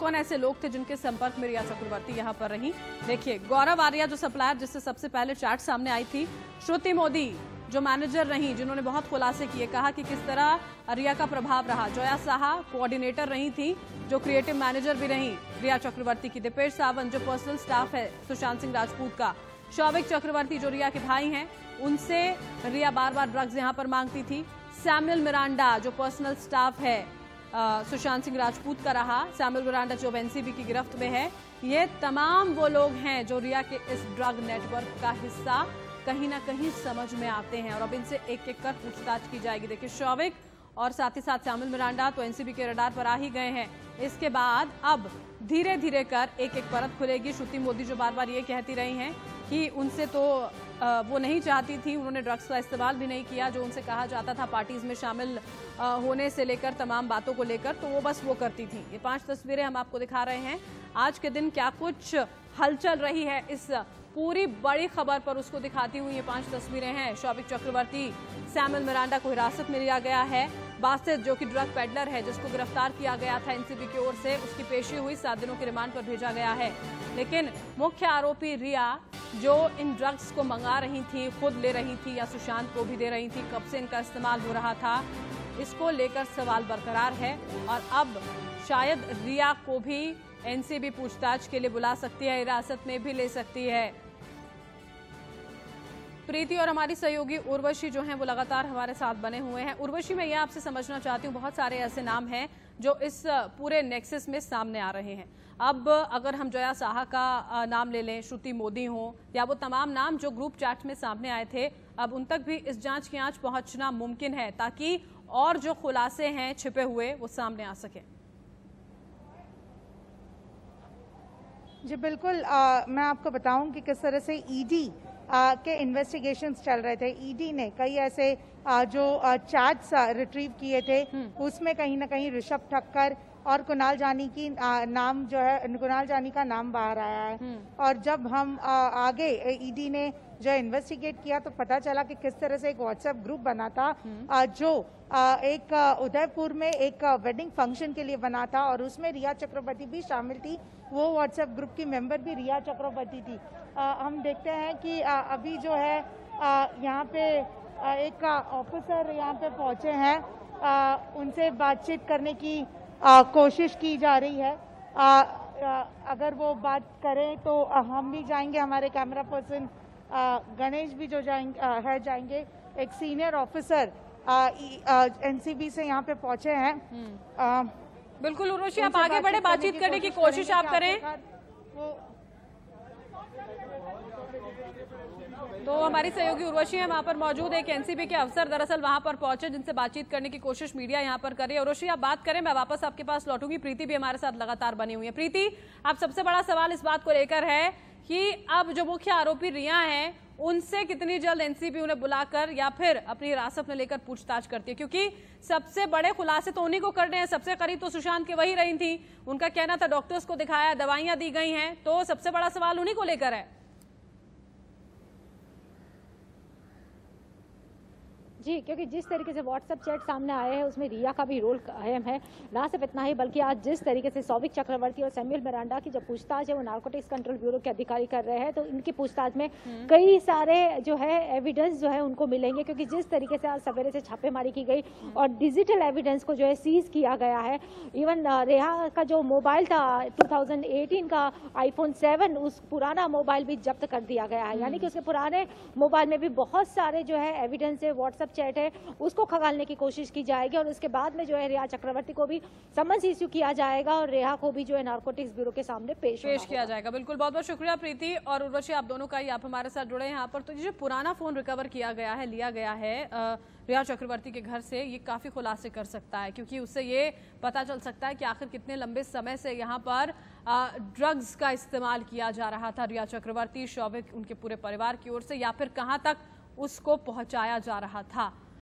कौन ऐसे लोग थे जिनके संपर्क में रिया चक्रवर्ती यहाँ पर रही। देखिए, गौरव आर्या जो सप्लायर जिससे सबसे पहले चैट सामने आई थी, श्रुति मोदी जो मैनेजर रही जिन्होंने बहुत खुलासे किए, कहा कि किस तरह रिया का प्रभाव रहा। जया साहा कोऑर्डिनेटर रही थी जो क्रिएटिव मैनेजर भी रही रिया चक्रवर्ती की। दीपेश सावंत जो पर्सनल स्टाफ है सुशांत सिंह राजपूत का। शौविक चक्रवर्ती जो रिया के भाई हैं, उनसे रिया बार बार ड्रग्स यहां पर मांगती थी। सैमुअल मिरांडा जो पर्सनल स्टाफ है सुशांत सिंह राजपूत का रहा। सैमुअल मिरांडा जो एनसीबी की गिरफ्त में है। ये तमाम वो लोग हैं जो रिया के इस ड्रग नेटवर्क का हिस्सा कहीं ना कहीं समझ में आते हैं और अब इनसे एक एक कर पूछताछ की जाएगी। देखिए, शौविक और साथ ही साथ सैमुअल मिरांडा तो एनसीबी के रडार पर आ ही गए हैं। इसके बाद अब धीरे धीरे कर एक एक परत खुलेगी। श्रुति मोदी जो बार बार ये कहती रही हैं कि उनसे तो वो नहीं चाहती थी, उन्होंने ड्रग्स का इस्तेमाल भी नहीं किया, जो उनसे कहा जाता था पार्टीज में शामिल होने से लेकर तमाम बातों को लेकर, तो वो बस वो करती थी। ये 5 तस्वीरें हम आपको दिखा रहे हैं। आज के दिन क्या कुछ हलचल रही है इस पूरी बड़ी खबर पर उसको दिखाती हुई ये 5 तस्वीरें हैं। शौविक चक्रवर्ती, सैमुअल मिरांडा को हिरासत में लिया गया है। बासित जो कि ड्रग पेडलर है जिसको गिरफ्तार किया गया था एनसीबी की ओर से, उसकी पेशी हुई, 7 दिनों के रिमांड पर भेजा गया है। लेकिन मुख्य आरोपी रिया जो इन ड्रग्स को मंगा रही थी, खुद ले रही थी या सुशांत को भी दे रही थी, कब से इनका इस्तेमाल हो रहा था, इसको लेकर सवाल बरकरार है। और अब शायद रिया को भी एनसीबी पूछताछ के लिए बुला सकती है, हिरासत में भी ले सकती है। प्रीति और हमारी सहयोगी उर्वशी जो हैं वो लगातार हमारे साथ बने हुए हैं। उर्वशी, मैं ये आपसे समझना चाहती हूँ, बहुत सारे ऐसे नाम हैं जो इस पूरे नेक्सस में सामने आ रहे हैं। अब अगर हम जया साहा का नाम ले लें, श्रुति मोदी हो या वो तमाम नाम जो ग्रुप चैट में सामने आए थे, अब उन तक भी इस जांच की आंच पहुंचना मुमकिन है ताकि और जो खुलासे हैं छिपे हुए वो सामने आ सके। जी बिल्कुल, मैं आपको बताऊं कि किस तरह से ईडी के इन्वेस्टिगेशंस चल रहे थे। ईडी ने कई ऐसे जो चैट्स रिट्रीव किए थे, उसमें कहीं ना कहीं ऋषभ ठक्कर और कुणाल जानी की नाम जो है, कुणाल जानी का नाम बाहर आया है। और जब हम आगे ईडी ने जो इन्वेस्टिगेट किया तो पता चला कि किस तरह से एक व्हाट्सएप ग्रुप बना था जो एक उदयपुर में एक वेडिंग फंक्शन के लिए बना था और उसमें रिया चक्रवर्ती भी शामिल थी। वो व्हाट्सएप ग्रुप की मेंबर भी रिया चक्रवर्ती थी। हम देखते हैं कि अभी जो है यहाँ पे एक ऑफिसर यहाँ पे पहुंचे हैं, उनसे बातचीत करने की कोशिश की जा रही है। अगर वो बात करें तो हम भी जाएंगे, हमारे कैमरा पर्सन गणेश भी जो जाएंगे। एक सीनियर ऑफिसर एनसीबी से यहाँ पे पहुंचे हैं। बिल्कुल उर्वशी, आप आगे बढ़े, बातचीत करने की कोशिश आप करें। तो हमारी सहयोगी उर्वशी है वहां पर मौजूद। एक एनसीबी के अफसर दरअसल वहां पर पहुंचे जिनसे बातचीत करने की कोशिश मीडिया यहां पर कर रही है। उर्वशी, आप बात करें, मैं वापस आपके पास लौटूंगी। प्रीति भी हमारे साथ लगातार बनी हुई है। प्रीति, अब सबसे बड़ा सवाल इस बात को लेकर है कि अब जो मुख्य आरोपी रिया हैं उनसे कितनी जल्द एनसीबी उन्हें बुलाकर या फिर अपनी हिरासत में लेकर पूछताछ करती है, क्योंकि सबसे बड़े खुलासे तो उन्हीं को करने हैं। सबसे करीब तो सुशांत के वही रही थी, उनका कहना था डॉक्टर्स को दिखाया, दवाइयां दी गई हैं, तो सबसे बड़ा सवाल उन्हीं को लेकर है। जी, क्योंकि जिस तरीके से व्हाट्सएप चैट सामने आए हैं उसमें रिया का भी रोल अहम है। ना सिर्फ इतना ही बल्कि आज जिस तरीके से शौविक चक्रवर्ती और सैमुअल मिरांडा की जो पूछताछ है वो नारकोटिक्स कंट्रोल ब्यूरो के अधिकारी कर रहे हैं, तो इनकी पूछताछ में कई सारे जो है एविडेंस जो है उनको मिलेंगे, क्योंकि जिस तरीके से आज सवेरे से छापेमारी की गई और डिजिटल एविडेंस को जो है सीज किया गया है। इवन रिया का जो मोबाइल था 2018 का iPhone 7, उस पुराना मोबाइल भी जब्त कर दिया गया है। यानी कि उसके पुराने मोबाइल में भी बहुत सारे जो है एविडेंस है, व्हाट्सएप चैट है, उसको खंगालने की कोशिश की जाएगी और उसके बाद में जो है रिया चक्रवर्ती को भी समन्स इश्यू किया जाएगा और रिया को भी जो है नारकोटिक्स ब्यूरो के सामने पेश किया जाएगा। बिल्कुल, बहुत बहुत शुक्रिया प्रीति और उर्वशी, आप दोनों का ही, आप हमारे साथ जुड़े यहाँ पर। तो ये जो पुराना फोन रिकवर किया गया है, लिया गया है रिया चक्रवर्ती के घर से, ये काफी खुलासे कर सकता है, क्योंकि उससे ये पता चल सकता है कि आखिर कितने लंबे समय से यहाँ पर ड्रग्स का इस्तेमाल किया जा रहा था रिया चक्रवर्ती, शौविक, उनके पूरे परिवार की ओर से, या फिर कहाँ तक उसको पहुंचाया जा रहा था।